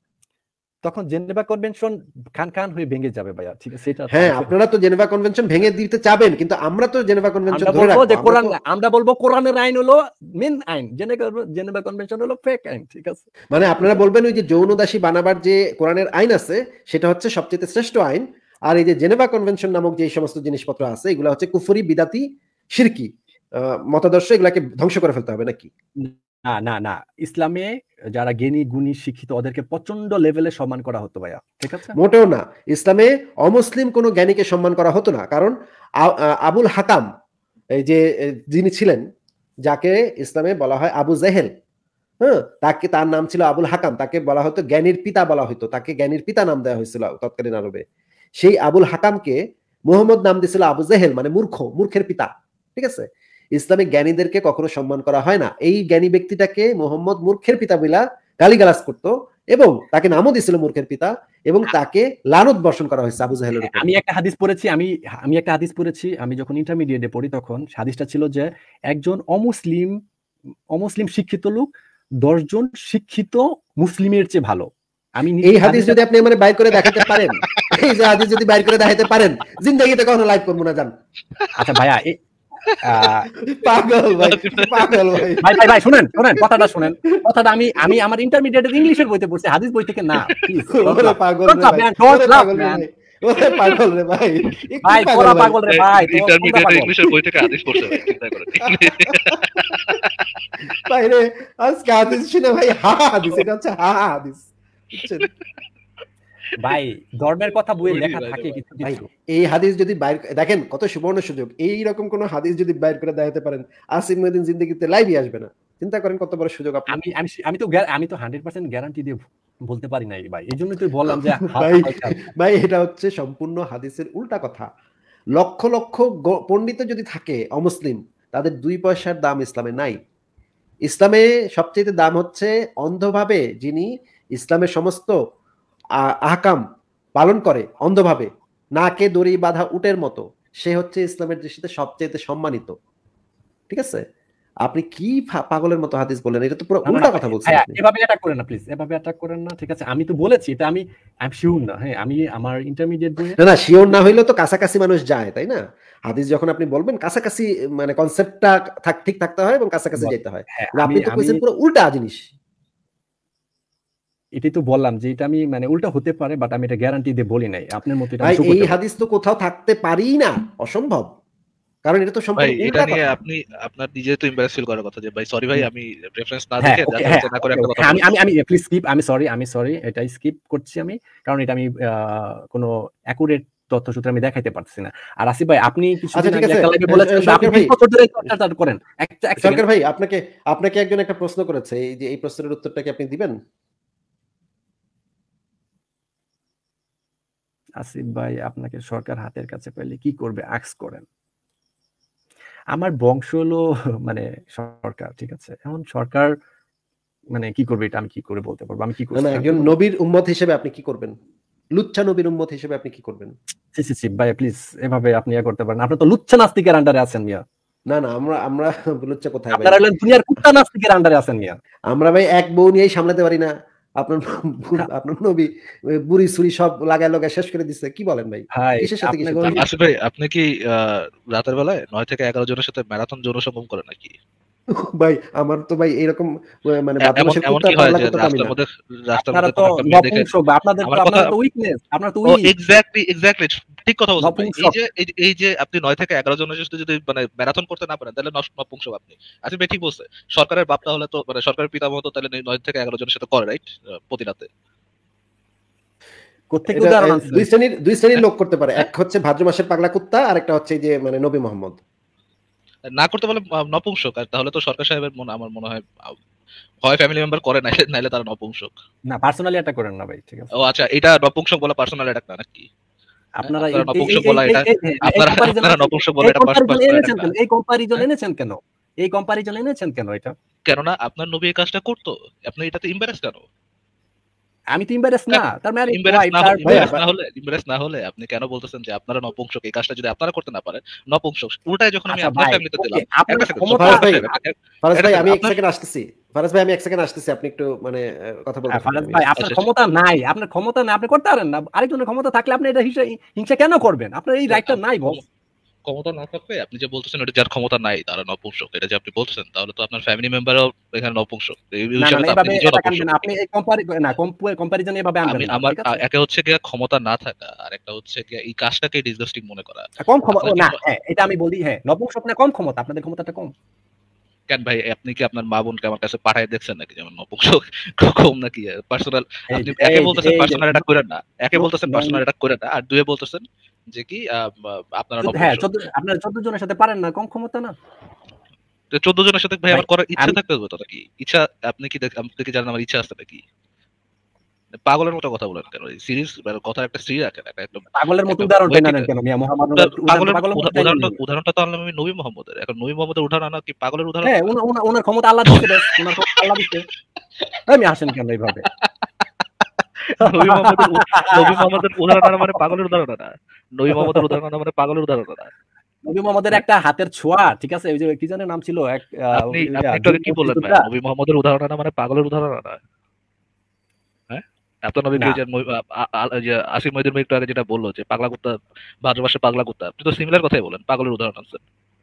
তখন জেনেভা কনভেনশন খান খান হয়ে ভেঙে যাবে ভাইয়া, ঠিক আছে? এটা হ্যাঁ, আপনারা তো জেনেভা কনভেনশন ভেঙে দিতে চাবেন, কিন্তু আমরা তো জেনেভা কনভেনশন ধরে রাখবো। যে কোরআন, আমরা বলবো কোরআনের আইন হলো মেন আইন, জেনেভা কনভেনশন হলো ফেক আইন, ঠিক আছে? মানে আপনারা বলবেন ওই যে যৌনদাসী বানাবার যে কোরআনের আইন আছে সেটা হচ্ছে সবচেয়ে শ্রেষ্ঠ আইন, আর এই যে জেনেভা কনভেনশন নামক যে সমস্ত জিনিসপত্র আছে এগুলো হচ্ছে কুফরি, বিদাতি, শিরকি মতাদর্শ, এগুলাকে ধ্বংস করে ফেলতে হবে নাকি? না না না, ইসলামে যারা জ্ঞানী গুণী শিক্ষিত ওদেরকে প্রচন্ড লেভেলে সম্মান করা হতো ভাইয়া, ঠিক আছে? মোটেও না, ইসলামে অমুসলিম কোনো জ্ঞানীকে সম্মান করা হতো না। কারণ আবুল হাকাম, এই যে যিনি ছিলেন, যাকে ইসলামে বলা হয় আবু জেহেল, হ্যাঁ, তাকে তার নাম ছিল আবুল হাকাম, তাকে বলা হতো জ্ঞানীর পিতা বলা হতো, তাকে জ্ঞানীর পিতা নাম দেওয়া হয়েছিল তৎকালীন আরবে। সেই আবুল হাকামকে মুহাম্মদ নাম দিয়েছিল আবু জেহেল, মানে মূর্খ, মূর্খের পিতা, ঠিক আছে? ইসলামিক জ্ঞানীদেরকে কখনো সম্মান করা হয় না। এই জ্ঞানী ব্যক্তিটাকে মুহাম্মদ মূর্খের পিতা বলা গালিগালাজ করতো এবং তাকে নামও দিয়েছিল মূর্খের পিতা, এবং তাকে লানত বর্ষণ করা হয়েছে আবু জাহেলের উপর। আমি একটা হাদিস পড়েছি, আমি আমি একটা হাদিস পড়েছি আমি যখন ইন্টারমিডিয়েটে পড়ি, তখন হাদিসটা ছিল যে একজন অমুসলিম অমুসলিম শিক্ষিত লোক দশজন শিক্ষিত মুসলিমের চেয়ে ভালো, আমি এই হাদিস যদি আপনি আমারে বাইর করে দেখাতে পারেন, এই যে হাদিস যদি বাইর করে দেখাতে পারেন, জিন্দেগিতে কখনো লাইভ করব না জান। আচ্ছা ভাইয়া, পাগল ভাই, পাগল ভাই। ভাই ভাই ভাই শুনেন শুনেন কথাটা শুনেন কথাটা আমি আমি আমার ইন্টারমিডিয়েটের ইংলিশের বইতে পড়ছি, হাদিস বই থেকে না। ওরে পাগল রে ভাই, ওরে পাগল রে ভাই, ওরে পাগল রে ভাই, ভাই তোরা পাগল রে ভাই, ইন্টারমিডিয়েট ইংলিশের বই থেকে হাদিস পড়ছে ভাই, চিন্তা করেন। ভাই রে আজকে হাদিস শুনে ভাই হা হাদিস, এটা হচ্ছে হা হাদিস, বুঝছেন ভাই? ধর্মের কথা বইয়ে লেখা থাকে কিছু ভাই। কিছু। এই হাদিস যদি বাইর, দেখেন কত সুবর্ণ সুযোগ, এই রকম কোন হাদিস যদি বাইর করে দেখাতে পারেন, আসিফ মহিউদ্দিন জিন্দেগিতে লাইভই আসবে না। চিন্তা করেন কত বড় সুযোগ আপনি। আমি আমি আমি তো আমি তো হান্ড্রেড পার্সেন্ট গ্যারান্টি দিয়ে বলতে পারি নাই ভাই, এই জন্য তো বললাম যে ভাই ভাই এটা হচ্ছে সম্পূর্ণ হাদিসের উল্টা কথা। লক্ষ লক্ষ পণ্ডিত যদি থাকে অমুসলিম, তাদের দুই পয়সার দাম ইসলামে নাই। ইসলামে সবচেয়ে দাম হচ্ছে অন্ধভাবে যিনি ইসলামের সমস্ত আহকাম পালন করে অন্ধভাবে, নাকে দড়ি বাঁধা উটের মতো, সে হচ্ছে ইসলামের দৃষ্টিতে সবচেয়ে সম্মানিত। ঠিক আছে? আপনি কি পাগলের মতো হাদিস বলেন, এটা তো পুরো উল্টা কথা বলছেন আপনি। এভাবে অ্যাটাক করেন না প্লিজ, এভাবে অ্যাটাক করেন না, ঠিক আছে? আমি তো বলেছি এটা, আমি আই এম শিওর না। হ্যাঁ, আমি আমার ইন্টারমিডিয়েট বইয়ে না না শিওর না হইলেও তো কাছাকাছি মানুষ যায়, তাই না? হাদিস যখন আপনি বলবেন কাছাকাছি, মানে কনসেপ্টটা ঠিক থাকতে হয় এবং কাছাকাছি যেতে হয়। আপনি তো কইছেন পুরো উল্টা জিনিস। এটাই তো বললাম যে এটা আমি মানে উল্টা হতে পারে, বাট আমি এটা গ্যারান্টি দিয়ে বলি নাই। আপনার মতো এটা এই হাদিস তো কোথাও থাকতে পারি না, অসম্ভব, কারণ এটা তো সম্পূর্ণ উল্টা কথা। আপনি আপনার নিজে তো এমবারাস ফিল করার কথা যে ভাই সরি ভাই আমি রেফারেন্স না দেখে না করে একটা কথা আমি আমি আমি প্লিজ স্কিপ, আমি সরি আমি সরি এটা স্কিপ করছি আমি, কারণ এটা আমি কোনো অ্যাকুরেট তথ্য সূত্র আমি দেখাইতে পারছি না। আর আসিফ ভাই আপনি কিছু দিন আগে একটা লাইভে বলেছেন আপনি বিশ বছর ধরে চর্চা করেন। সরকার ভাই আপনাকে আপনাকে একজন একটা প্রশ্ন করেছে, এই যে এই প্রশ্নের উত্তরটা কি আপনি দিবেন? আসিফ ভাই আপনাকে সরকার হাতের কাছে পেলে কি করবে আক্স করেন। আমার বংশ হলো মানে সরকার, ঠিক আছে? এখন সরকার মানে কি করবে এটা আমি কি করে বলতে পারবো? আমি কি করব? না একজন নবীর উম্মত হিসেবে আপনি কি করবেন? লুচ্ছা নবীর উম্মত হিসেবে আপনি কি করবেন? সি সি সি ভাই প্লিজ এভাবে আপনি ইয়া করতে পারেন। আপনি তো লুচ্ছা নাস্তিকের আন্ডারে আছেন মিয়া। না না আমরা আমরা লুচ্ছা কোথায় ভাই? আপনারা হলেন দুনিয়ার কুত্তা নাস্তিকের আন্ডারে আছেন মিয়া। আমরা ভাই এক বউ নিয়েই সামলাতে পারি না। আপনার আপনার নবী বুড়ি সুরি সব লাগায় লাগায় শেষ করে দিচ্ছে, কি বলেন ভাই? কিসের সাথে কিসের? আসলে ভাই আপনি কি রাতের বেলায় নয় থেকে এগারো জনের সাথে ম্যারাথন জনসংগম করেন নাকি? ভাই আমার তো ভাই এরকম মানে বাদমাশের কুত্তা পাগলা কুত্তা আমি না। আপনারা তো নপুংসক, আপনাদের তো আপনাদের তো উইকনেস, আপনারা তো উইক। এক্স্যাক্টলি এক্স্যাক্টলি ঠিক কথা বলছেন। এই যে এই যে আপনি নয় থেকে এগারো জনের সাথে যদি মানে ম্যারাথন করতে না পারেন তাহলে নপুংসক আপনি। আচ্ছা ভাই ঠিক বলছে, সরকারের বাপটা হলে তো মানে সরকারের পিতামহ তো তাহলে নয় থেকে এগারো জনের সাথে করে রাইট প্রতি রাতে। কোত্থেকে উদাহরণ আছে? দুই শ্রেণীর দুই শ্রেণীর লোক করতে পারে, এক হচ্ছে ভাদ্র মাসের পাগলা কুত্তা, আর একটা হচ্ছে যে মানে নবী মোহাম্মদ। না করতে বলে নপুংসক, আর তাহলে তো সরকার সাহেবের মনে আমার মনে হয় হয় ফ্যামিলি মেম্বার করে না, নাইলে তারা নপুংসক। না পার্সোনালি অ্যাটাক করেন না ভাই, ঠিক আছে? ও আচ্ছা, এটা নপুংসক বলা পার্সোনাল অ্যাটাক না নাকি? আপনারা নপুংসক বলা এটা আপনারা আপনারা নপুংসক বলা এটা পার্সোনাল এনেছেন কেন? এই কম্পারিজন এনেছেন কেন? এই কম্পারিজন এনেছেন কেন এটা? কেন না আপনার নবী এই কাজটা করতো, আপনি এটাতে এমবারাস কেন? আমি তো এমবারাস না, তার মানে এমবারাস না হলে এমবারাস না হলে আপনি কেন বলতেছেন যে আপনারা নপুংসক, এই কাজটা যদি আপনারা করতে না পারেন নপুংসক? উল্টায় যখন আমি আপনার ফ্যামিলিতে দিলাম। ফারাজ ভাই আমি এক সেকেন্ড আসতেছি, ফারাজ ভাই আমি এক সেকেন্ড আসতেছি, আপনি একটু মানে কথা বলুন। ফারাজ ভাই আপনার ক্ষমতা নাই, আপনার ক্ষমতা না, আপনি করতে পারেন না। আরেকজনের ক্ষমতা থাকলে আপনি এটা হিংসা কেন করবেন? আপনার এই রাইটটা নাই বস। ক্ষমতা না থাকবে আপনি যে বলতেছেন এটা যার ক্ষমতা নাই তারা নপুংসক, এটা যে আপনি বলতেছেন তাহলে তো আপনার ফ্যামিলি মেম্বারও এখানে নপুংসক। এই হিসাবে আপনি নিজেও নপুংসক। আপনি এই কম্পারি না কম্পারিজন এভাবে আনবেন না। আমার একে হচ্ছে কি ক্ষমতা না থাকা, আর একটা হচ্ছে কি এই কাজটাকে ডিসগাস্টিং মনে করা। কম ক্ষমতা না, হ্যাঁ এটা আমি বলি, হ্যাঁ নপুংসক না কম ক্ষমতা, আপনাদের ক্ষমতাটা কম। কেন ভাই আপনি কি আপনার মা বোনকে আমার কাছে পাঠায় দেখছেন নাকি যেমন নপুংসক কম নাকি? পার্সোনাল আপনি একে বলতেছেন পার্সোনাল অ্যাটাক করেন না, একে বলতেছেন পার্সোনাল অ্যাটাক করেন না, আর দুয়ে বলতেছেন যে কি আপনারা নপুংসক। হ্যাঁ আপনারা চোদ্দ জনের সাথে পারেন না, কম ক্ষমতা না? চোদ্দ জনের সাথে ভাই আমার করার ইচ্ছা থাকতে হবে তো নাকি? ইচ্ছা আপনি কি আপনি কি জানেন আমার ইচ্ছা আছে নাকি? পাগলের মতো কথা বলেন কেন? সিরিজ কথা একটা স্ত্রী রাখেন, একটা পাগলের মতো উদাহরণ দেন কেন মিয়া? মুহাম্মদের উদাহরণটা উদাহরণটা তো আনলাম আমি নবী মুহাম্মদের। এখন নবী মুহাম্মদের উদাহরণ আনা কি পাগলের উদাহরণ? হ্যাঁ ওনার ক্ষমতা আল্লাহ দিয়েছে, ওনার ক্ষমতা আল্লাহ দিয়েছে। আমি আসেন কেন এইভাবে? নবী মুহাম্মদের নবী মুহাম্মদের উদাহরণ আনা মানে পাগলের উদাহরণ না, নবী মুহাম্মদের উদাহরণ আনা মানে পাগলের উদাহরণ না। নবী মুহাম্মদের একটা হাতের ছোঁয়া, ঠিক আছে? ওই যে কি জানেন নাম ছিল এক, আপনি আপনি একটু কি বললেন ভাই? নবী মুহাম্মদের উদাহরণ আনা মানে পাগলের উদাহরণ না? হ্যাঁ আপনার নবী না যে আসিফ মহিউদ্দিন ভাই একটু আগে যেটা বললো যে পাগলা কুত্তা ভাদ্র মাসে পাগলা কুত্তা, আপনি তো সিমিলার কথাই বলেন, পাগলের উদাহরণ আনছেন।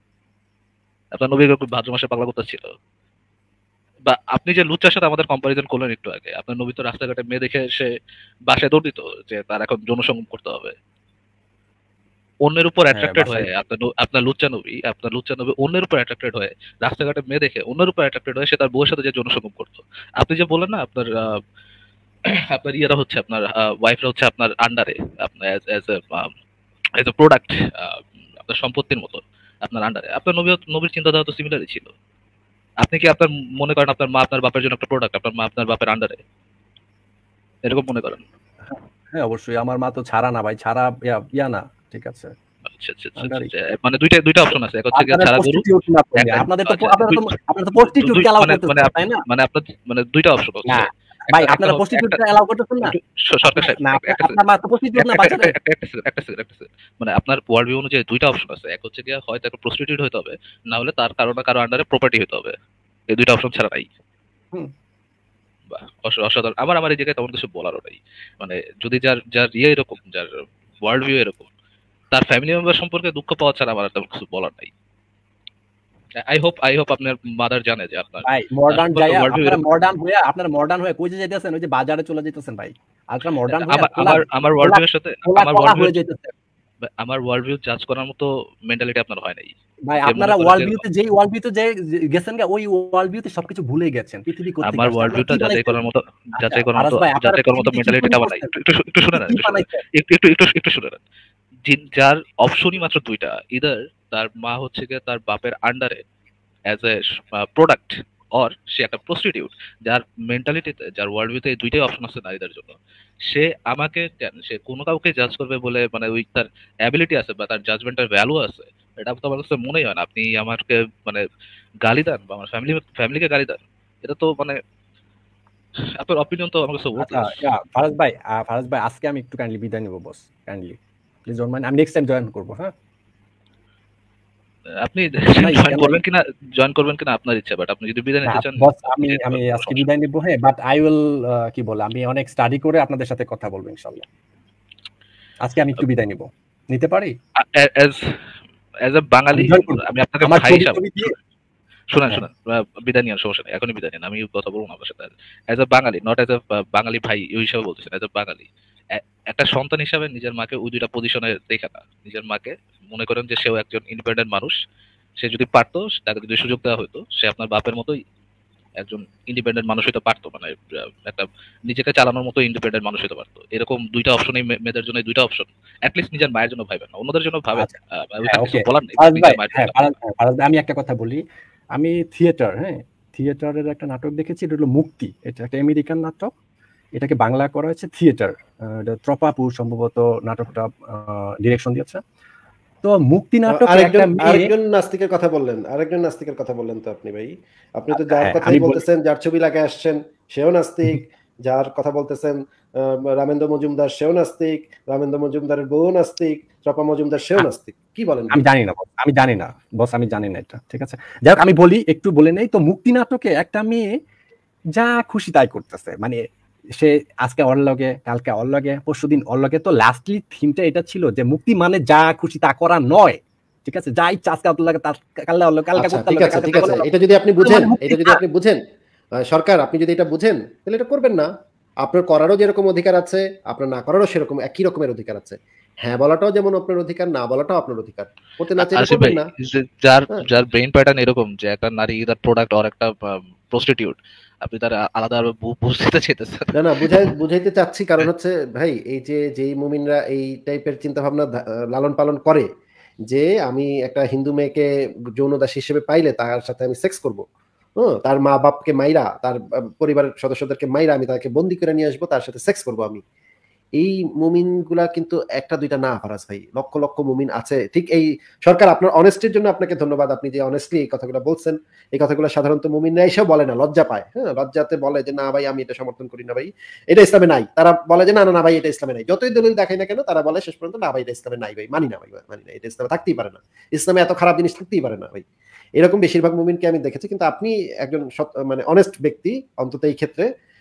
আপনার নবী ভাদ্র মাসে পাগলা কুত্তা ছিল। বা আপনি যে লুচ্চার সাথে আমাদের কম্পারিজন করলেন একটু আগে, আপনার নবী তো রাস্তাঘাটে মেয়ে দেখে সে বাসায় দৌড় দিত যে তার এখন যৌনসঙ্গম করতে হবে। অন্যের উপর হ্যাঁ অ্যাট্রাক্টেড বাসায় হয়ে আপনার ন- আপনার লুচ্চা নবী আপনার লুচ্চা নবী অন্যের উপর অ্যাট্রাক্টেড হয়ে রাস্তাঘাটে মেয়ে দেখে অন্যের উপর অ্যাট্রাক্টেড হয়ে সে তার বউয়ের সাথে যে যৌনসঙ্গম করতো। আপনি যে বললেন না আপনার আহ, আপনার ইয়েরা হচ্ছে আপনার ওয়াইফরা হচ্ছে আপনার আন্ডারে, আপনার এজ এ প্রোডাক্ট, আপনার সম্পত্তির মতো আপনার আন্ডারে। আপনার নবী নবীর চিন্তাধারা তো সিমিলারই ছিল। আপনি কি আপনার মনে করেন আপনার মা আপনার বাপের জন্য একটা প্রোডাক্ট, আপনার মা আপনার বাপের আন্ডারে, এরকম মনে করেন? হ্যাঁ অবশ্যই আমার মা তো ছাড়া না ভাই, ছাড়া ইয়া ইয়া না, ঠিক আছে আচ্ছা আচ্ছা আচ্ছা আন্ডারই। আচ্ছা। মানে দুইটা দুইটা অপশন আছে, এক হচ্ছে গিয়ে আপনারা ছাড়া গরু, প্রস্টিটিউট না তো একটা আপনাদের তো আচ্ছা আপনারা তো দুই- আপনারা তো প্রস্টিটিউট দুই- কে অ্যালাউ মানে মানে করতেছেন আপ- তাই না? মানে আপনার মানে দুইটা অপশন না হচ্ছে ভাই একটা একটা আপনারা হচ্ছে প্রস্টিটিউট একটা কে অ্যালাউ করতেছেন না? একটু স- সরকার আপনার সাহেব না এক- একটা আপনার মা তো প্রস্টিটিউট না একটা একটা বাচ্চাদের। একটা একটা second, একটা second, একটা second। মানে আপনার ওয়ার্ল্ড ভিউ অনুযায়ী দুইটা অপশন আছে, এক হচ্ছে গিয়ে হয় তাকে প্রস্টিটিউট হতে হবে, না হলে তার কারো না কারো আন্ডারে প্রপার্টি হতে হবে। এই দুইটা অপশন ছাড়া নাই। হুম। বাহ, অস- অসাধারণ। আমার আমার এই জায়গায় তেমন কিছু বলারও নাই। মানে যদি যার যার ইয়ে এরকম, যার ওয়ার্ল্ড ভিউ এরকম, তার ফ্যামিলি মেম্বার সম্পর্কে দুঃখ পাওয়া ছাড়া আমার আর তেমন কিছু বলার নাই। আই হোপ আই হোপ আপনার মাদার জানে যে আপনার ভাই মডার্ন যাইয়া ওয়ার্ল্ড ভিউ আপনারা এরকম। মডার্ন হয়ে আপনারা মডার্ন হয়ে কই যে যাইতেছেন? ওই যে বাজারে চলে যাইতেছেন ভাই, আলট্রা মডার্ন হয়ে আমার খোলা আমার আমার ওয়ার্ল্ড খোলা ভিউর সাথে খোলা আমার কলা ওয়ার্ল্ড ভিউ হয়ে যাইতেছে। আমার ওয়ার্ল্ড ভিউ জাজ করার মতো মেন্টালিটি আপনার হয় নাই। ভাই যে মনে আপনারা করে ওয়ার্ল্ড যে ভিউতে যেই ওয়ার্ল্ড ভিউতে যে যে গেছেন গা, ওই ওয়ার্ল্ড ভিউতে সবকিছু ভুলে গেছেন। পৃথিবী কোত্থেকে আমার আসছে, ওয়ার্ল্ড আপনারা ভিউটা কি যাচাই বানাইছেন? করার মতো আচ্ছা যাচাই করার ফারাজ মতো ভাই আপনারা যাচাই করার মতো পৃথিবীতে কি মেন্টালিটিটা তৈরি আমার নাই। করছেন? একটু একটু একটু শুনে নেন, কি একটু শুনে নেন, বানাইছেন? একটু একটু একটু একটু শুনে নেন। যে- যার অপশনই মাত্র দুইটা, ইদার তার মা হচ্ছে গিয়ে তার বাপের আন্ডারে অ্যাজ এ প্রোডাক্ট, অর সে একটা প্রস্টিটিউট। যার মেন্টালিটিতে, যার ওয়ার্ল্ড ভিউতে এই দুইটাই অপশন আছে নারীদের জন্য, সে আমাকে কেন সে কোনো কাউকে জাজ করবে বলে, মানে ওই তার অ্যাবিলিটি আছে বা তার জাজমেন্টের ভ্যালু আছে, এটা তো আমার কাছে মনেই হয় না। আপনি আমাকে মানে গালি দেন বা আমার ফ্যামিলি ফ্যামিলিকে গালি দেন, এটা তো মানে আপনার অপিনিয়ন তো আমার কাছে আচ্ছা ওয়ার্থলেস। ইয়া ফারাজ ভাই, আহ, ফারাজ ভাই আজকে আমি একটু কাইন্ডলি বিদায় নিব boss, kindly please don't mind. আমি নেক্সট টাইম জয়েন করব। হ্যাঁ আপনি নাই জয়েন কেন করবেন কিনা জয়েন করবেন কিনা আপনার ইচ্ছা, বাট আপনি যদি বিদায় না নিতে চান বস, আমি নিতে আমি পারেন, কোনো আজকে সমস্যা বিদায় নিব। হ্যাঁ বাট আই উইল কি বলে, আমি অনেক স্টাডি করে আপনাদের সাথে কথা বলবো ইনশাআল্লাহ। আজকে আমি একটু বিদায় নিব, নিতে পারি? অ্যাজ অ্যাজ এ বাঙালি আমি জয়েন করব। আমি আপনাকে আমার ভাই ছবি হিসাবে ছবি দিয়ে শুনেন হ্যাঁ শুনেন আহ, বিদায় নিয়ে সমস্যা নেই, এখনই বিদায় নিন, আমি কথা বলবো না আপনার সাথে। As a Bengali, not as a Bengali ভাই ওই হিসাবে বলতেছেন, অ্যাজ এ বাঙালি এ- একটা সন্তান হিসাবে নিজের মাকে ওই দুইটা পজিশনে দেখে না। নিজের মাকে মনে করেন যে সেও একজন ইন্ডিপেন্ডেন্ট মানুষ, সে যদি পারতো, তাকে যদি সুযোগ দেওয়া হতো, সে আপনার বাপের মতোই একজন ইন্ডিপেন্ডেন্ট মানুষ হতে পারতো। মানে আহ, একটা নিজেকে চালানোর মতো ইন্ডিপেন্ডেন্ট মানুষ হতে পারতো। এরকম দুইটা অপশনই মেয়েদের জন্য, দুইটা অপশন অ্যাটলিস্ট নিজের মায়ের জন্য ভাবেন না, অন্যদের জন্য ভাবেন। আচ্ছা আহ, হ্যাঁ ওইখানে কিছু ওকে বলার নেই, ফারাজ ভাই, নিজের মায়ের জন্য হ্যাঁ ভাবেন। ফারাজ হ্যাঁ, ফারাজ ভাই আমি একটা কথা বলি। আমি থিয়েটার, হ্যাঁ থিয়েটারের একটা নাটক দেখেছি, এটা হলো মুক্তি। এটা একটা আমেরিকান নাটক, এটাকে বাংলা করা হয়েছে থিয়েটার। এটা ত্রপাপুর সম্ভবত নাটকটা ডিরেকশন দিয়েছে। তো মুক্তি নাটকে আরেকজন একটা মেয়ে, আরেকজন নাস্তিকের কথা বললেন, আরেকজন নাস্তিকের কথা বললেন তো আপনি ভাই। আপনি তো যার হ্যাঁ কথাই আমি বলি বলতেছেন, যার ছবি লাগে আসছেন, সেও নাস্তিক। যার কথা বলতেছেন আহ, রামেন্দ্র মজুমদার, সেও নাস্তিক। রামেন্দ্র মজুমদারের বউ নাস্তিক, চপা মজুমদার সেও নাস্তিক। কি বলেন আমি ভাই? জানি না বস, আমি জানি না বস, আমি জানি না এটা, ঠিক আছে। যাই হোক আমি বলি, একটু বলে নেই তো। মুক্তি নাটকে একটা মেয়ে যা খুশি তাই করতেছে, মানে সে আজকে ওর লগে, কালকে ওর লগে, পরশুদিন ওর লগে। তো লাস্টলি থিমটা এটা ছিল যে মুক্তি মানে যা খুশি তা করা নয়, ঠিক আছে। যা ইচ্ছা আজকে ওর লগে, তার কালকে ওর লগে, কালকে আচ্ছা করতে ঠিক লগে, আছে, কালকে ঠিক তার আছে, লগে। এটা যদি আপনি এটা বুঝেন, মানে মুক্তি এটা যদি না। আপনি বুঝেন, আহ, সরকার আপনি যদি এটা বুঝেন, তাহলে এটা করবেন না। আপনার করারও যেরকম অধিকার আছে, আপনার না করারও সেরকম একই রকমের অধিকার আছে। হ্যাঁ বলাটাও যেমন আপনার অধিকার, না বলাটাও আপনার অধিকার। করতে না চাইলে আসিফ করবেন ভাই, না। যে যার হ্যাঁ যার ব্রেন প্যাটার্ন এরকম যে একটা নারী তার প্রোডাক্ট আর একটা প্রস্টিটিউট, আপনি তার আলাদা বুঝতে চাইতেছেন। না না বুঝাই বুঝাইতে চাচ্ছি, কারণ হচ্ছে ভাই এই যে যেই মুমিনরা এই টাইপের চিন্তা ভাবনা ধা- আহ, লালন পালন করে, যে আমি একটা হিন্দু মেয়েকে যৌনদাসী হিসেবে পাইলে তার সাথে আমি সেক্স করব, হ্যাঁ তার মা বাপকে মাইরা, তার আহ, পরিবারের সদস্যদেরকে মাইরা আমি তাকে বন্দি করে নিয়ে আসবো, তার সাথে সেক্স করব আমি। এই মুমিন গুলা কিন্তু একটা দুইটা না ফারাজ ভাই, লক্ষ লক্ষ মুমিন আছে। ঠিক এই সরকার আপনার অনেস্টির জন্য আপনাকে ধন্যবাদ। আপনি যে অনেস্টলি এই কথাগুলো বলছেন, এই কথাগুলো সাধারণত মুমিনরা এসেও বলে না, লজ্জা পায়। হ্যাঁ লজ্জাতে বলে যে না ভাই আমি এটা সমর্থন করি না ভাই, এটা ইসলামে নাই। তারা বলে যে না না না ভাই এটা ইসলামে নাই, যতই দলিল দেখাই না কেন তারা বলে শেষ পর্যন্ত না ভাই এটা ইসলামে নাই ভাই, মানি না ভাই, মানি না, এটা ইসলামে থাকতেই পারে না, ইসলামে এত খারাপ জিনিস থাকতেই পারে না ভাই। এরকম বেশিরভাগ মুমিনকে আমি দেখেছি। কিন্তু আপনি একজন সৎ- মানে অনেস্ট ব্যক্তি, অন্তত এই ক্ষেত্রে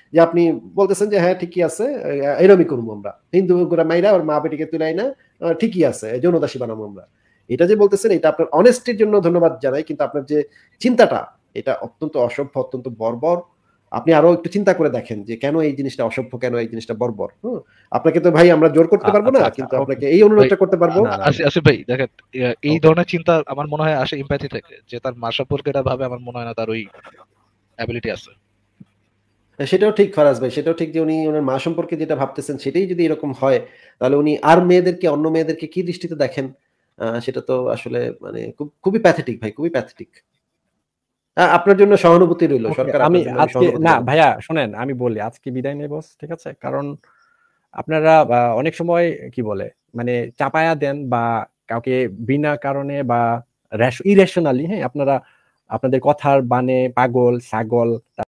যে আপনি বলতেছেন যে হ্যাঁ ঠিকই আছে, এরমই করবো আমরা, হিন্দু করে মাইরা ওর মা বেটিকে তুলাই না, ঠিকই আছে, যৌনদাসী বানাবো আমরা। এটা যে বলতেছেন এটা আপনার অনেস্টির জন্য ধন্যবাদ জানাই, কিন্তু আপনার যে চিন্তাটা এটা অত্যন্ত অসভ্য, অত্যন্ত বর্বর। আপনি আরো একটু চিন্তা করে দেখেন যে কেন এই জিনিসটা অসভ্য, কেন এই জিনিসটা বর্বর। হুম, আপনাকে তো ভাই আমরা জোর করতে পারবো না, কিন্তু আপনাকে এই অনুরোধটা করতে পারবো। আসিফ ভাই দেখেন, এই ধরনের চিন্তা আমার মনে হয় আসে এমপ্যাথি থেকে, যে তার মা সম্পর্কে এটা ভাবে, আমার মনে হয় না তার ওই অ্যাবিলিটি আছে। সেটাও ঠিক ফরাজ ভাই, সেটাও ঠিক যে উনি ওনার মা সম্পর্কে যেটা ভাবতেছেন সেটাই যদি এরকম হয়, তাহলে উনি আর মেয়েদেরকে, অন্য মেয়েদেরকে কি দৃষ্টিতে দেখেন, সেটা তো আসলে মানে খুব খুবই প্যাথেটিক ভাই, খুবই প্যাথেটিক। আপনার জন্য সহানুভূতি রইল সরকার। আমি আজকে না ভাইয়া শুনেন, আমি বলি আজকে বিদায় নেব, ঠিক আছে? কারণ আপনারা অনেক সময় কি বলে মানে চাপায়া দেন বা কাউকে বিনা কারণে বা ইরেশনালি, হ্যাঁ, আপনারা আপনাদের কথার বানে পাগল ছাগল